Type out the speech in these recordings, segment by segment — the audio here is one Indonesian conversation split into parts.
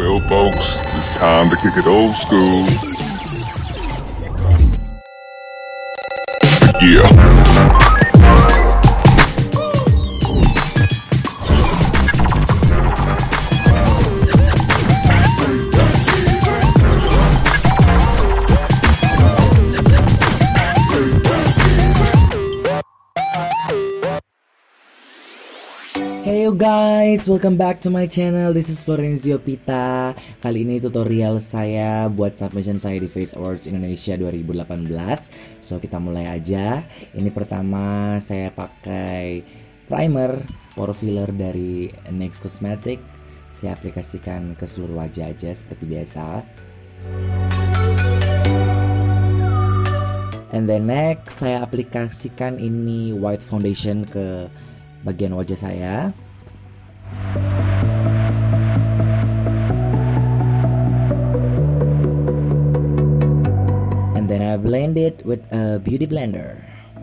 Well, folks, it's time to kick it old school. Yeah. Hey you guys, welcome back to my channel. This is Florenzio Pitta. Kali ini tutorial saya buat submission saya di Face Awards Indonesia 2018. So kita mulai aja. Ini pertama saya pakai primer pore filler dari NYX Cosmetic. Saya aplikasikan ke seluruh wajah aja seperti biasa. And then next saya aplikasikan ini white foundation ke bagian wajah saya. And then I blend it with a beauty blender.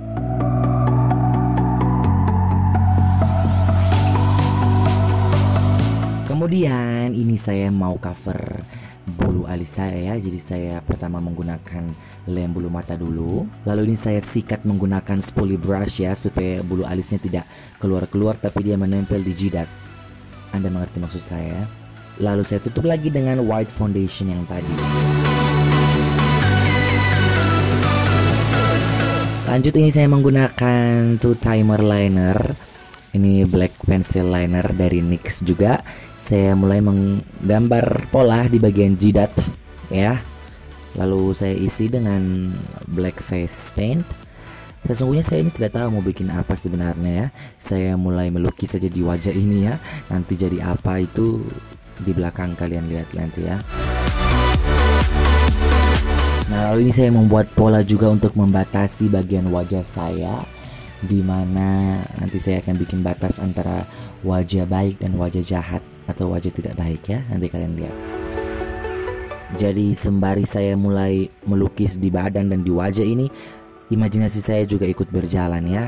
Kemudian ini saya mau cover bulu alis saya, jadi saya pertama menggunakan lem bulu mata dulu. Lalu ini saya sikat menggunakan spoolie brush ya, supaya bulu alisnya tidak keluar-keluar tapi dia menempel di jidat. Anda mengerti maksud saya? Lalu saya tutup lagi dengan white foundation yang tadi. Lanjut ini saya menggunakan two timer liner. Ini black pencil liner dari NYX juga. Saya mulai menggambar pola di bagian jidat ya. Lalu saya isi dengan black face paint. Sesungguhnya saya ini tidak tahu mau bikin apa sebenarnya ya. Saya mulai melukis saja di wajah ini ya. Nanti jadi apa itu di belakang kalian lihat nanti ya. Nah lalu ini saya membuat pola juga untuk membatasi bagian wajah saya, dimana nanti saya akan bikin batas antara wajah baik dan wajah jahat atau wajah tidak baik ya, nanti kalian lihat. Jadi sembari saya mulai melukis di badan dan di wajah ini, imajinasi saya juga ikut berjalan ya.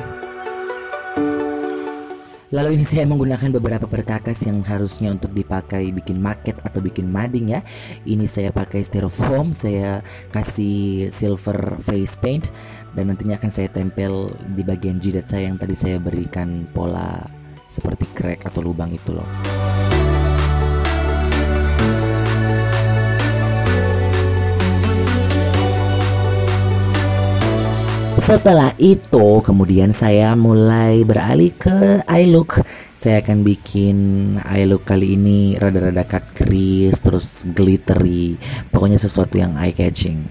Lalu ini saya menggunakan beberapa perkakas yang harusnya untuk dipakai bikin maket atau bikin mading ya. Ini saya pakai styrofoam, saya kasih silver face paint, dan nantinya akan saya tempel di bagian jidat saya yang tadi saya berikan pola seperti crack atau lubang itu loh. Setelah itu kemudian saya mulai beralih ke eye look. Saya akan bikin eye look kali ini rada-rada cut crease, terus glittery, pokoknya sesuatu yang eye catching.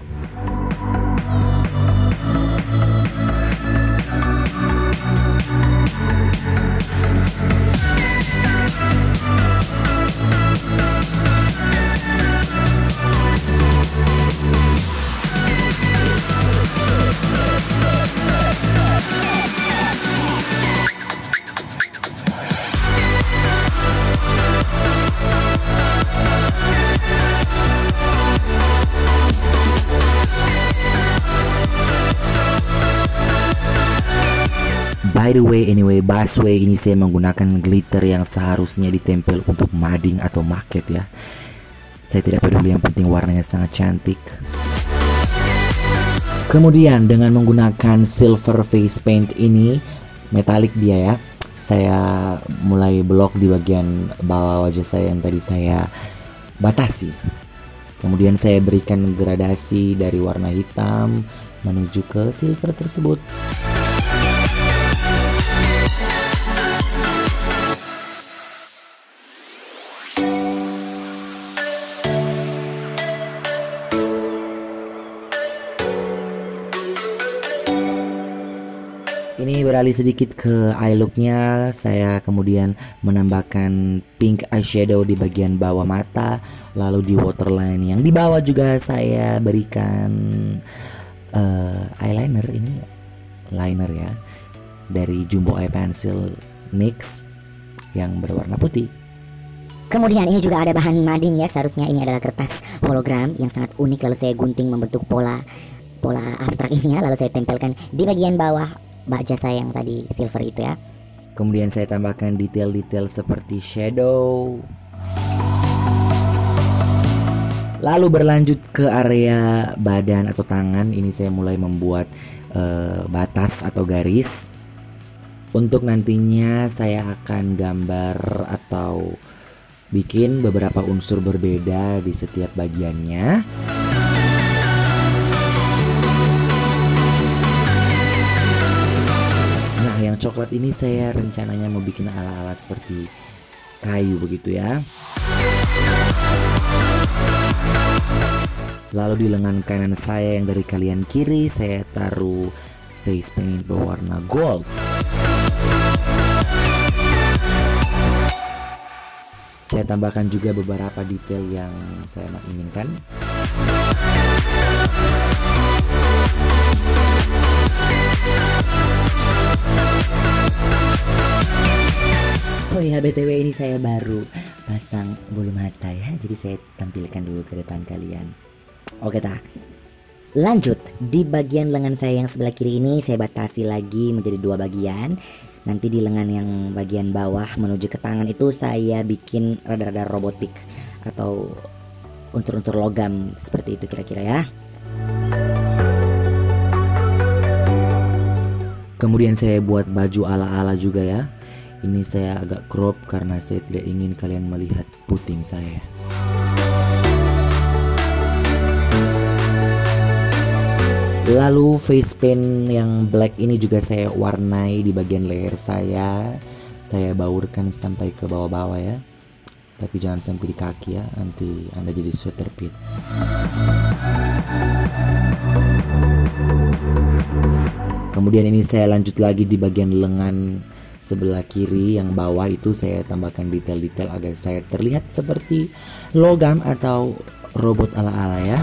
By the way, anyway, busway ini saya menggunakan glitter yang seharusnya ditempel untuk mading atau maket ya. Saya tidak peduli, yang penting warnanya sangat cantik. Kemudian dengan menggunakan silver face paint ini, metalik dia ya, saya mulai blok di bagian bawah wajah saya yang tadi saya batasi. Kemudian saya berikan gradasi dari warna hitam menuju ke silver tersebut. Ini beralih sedikit ke eye looknya. Saya kemudian menambahkan pink eyeshadow di bagian bawah mata. Lalu di waterline yang di bawah juga saya berikan eyeliner. Ini liner ya, dari Jumbo Eye Pencil NYX yang berwarna putih. Kemudian ini juga ada bahan mading ya. Seharusnya ini adalah kertas hologram yang sangat unik. Lalu saya gunting membentuk pola abstrak ini ya. Lalu saya tempelkan di bagian bawah wajah saya yang tadi silver itu ya. Kemudian saya tambahkan detail-detail seperti shadow. Lalu berlanjut ke area badan atau tangan. Ini saya mulai membuat batas atau garis. Untuk nantinya saya akan gambar atau bikin beberapa unsur berbeda di setiap bagiannya. Nah, yang coklat ini saya rencananya mau bikin ala-ala seperti kayu begitu ya. Lalu di lengan kanan saya yang dari kalian kiri saya taruh face paint berwarna gold. Saya tambahkan juga beberapa detail yang saya inginkan. Oh ya, BTW ini saya baru pasang bulu mata ya, jadi saya tampilkan dulu ke depan kalian. Oke lanjut, di bagian lengan saya yang sebelah kiri ini saya batasi lagi menjadi 2 bagian. Nanti di lengan yang bagian bawah menuju ke tangan itu saya bikin rada-rada robotik atau unsur-unsur logam seperti itu kira-kira ya. Kemudian saya buat baju ala-ala juga ya. Ini saya agak crop karena saya tidak ingin kalian melihat puting saya. Lalu face paint yang black ini juga saya warnai di bagian leher saya. Saya baurkan sampai ke bawah-bawah ya. Tapi jangan sampai di kaki ya, nanti Anda jadi sweater pit. Kemudian ini saya lanjut lagi di bagian lengan sebelah kiri yang bawah itu saya tambahkan detail-detail agar saya terlihat seperti logam atau robot ala-ala ya.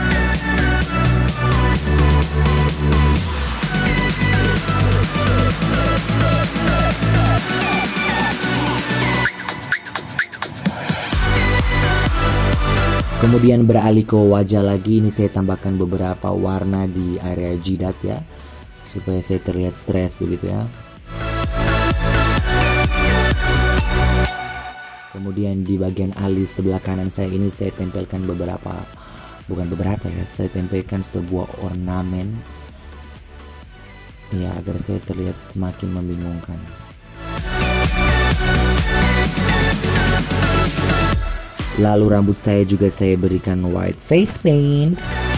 Kemudian beralih ke wajah lagi, ini saya tambahkan beberapa warna di area jidat ya, supaya saya terlihat stres begitu ya. Kemudian di bagian alis sebelah kanan saya ini saya tempelkan saya tempelkan sebuah ornamen ya, agar saya terlihat semakin membingungkan. Lalu rambut saya juga saya berikan white face paint.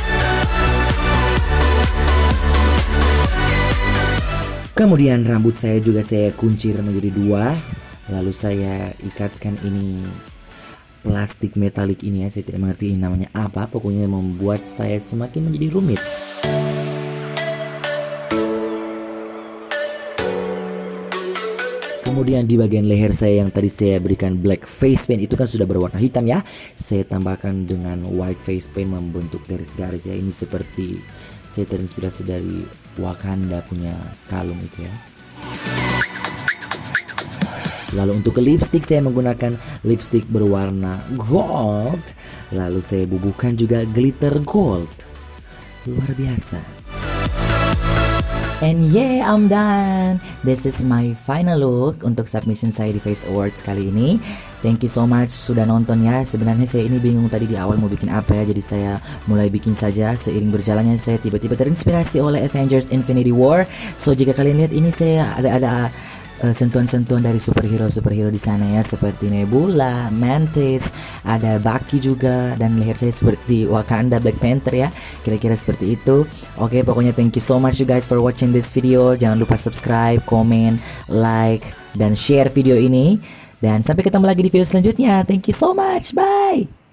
Kemudian rambut saya juga saya kuncir menjadi 2. Lalu saya ikatkan ini plastik metalik ini ya, saya tidak mengerti ini namanya apa, pokoknya membuat saya semakin menjadi rumit. Kemudian di bagian leher saya yang tadi saya berikan black face paint itu kan sudah berwarna hitam ya, saya tambahkan dengan white face paint membentuk garis-garis ya. Ini seperti saya terinspirasi dari Wakanda punya kalung itu ya. Lalu untuk ke lipstick saya menggunakan lipstick berwarna gold. Lalu saya bubuhkan juga glitter gold. Luar biasa. And yeah, I'm done. This is my final look untuk submission saya di Face Awards kali ini. Thank you so much sudah nonton ya. Sebenarnya saya ini bingung tadi di awal mau bikin apa ya, jadi saya mulai bikin saja. Seiring berjalannya saya tiba-tiba terinspirasi oleh Avengers Infinity War. So jika kalian lihat ini saya ada sentuhan-sentuhan dari superhero di sana ya, seperti Nebula, Mantis, ada Bucky juga, dan leher saya seperti Wakanda Black Panther ya, kira-kira seperti itu. Oke, pokoknya thank you so much you guys for watching this video. Jangan lupa subscribe, komen, like, dan share video ini. Dan sampai ketemu lagi di video selanjutnya. Thank you so much, bye.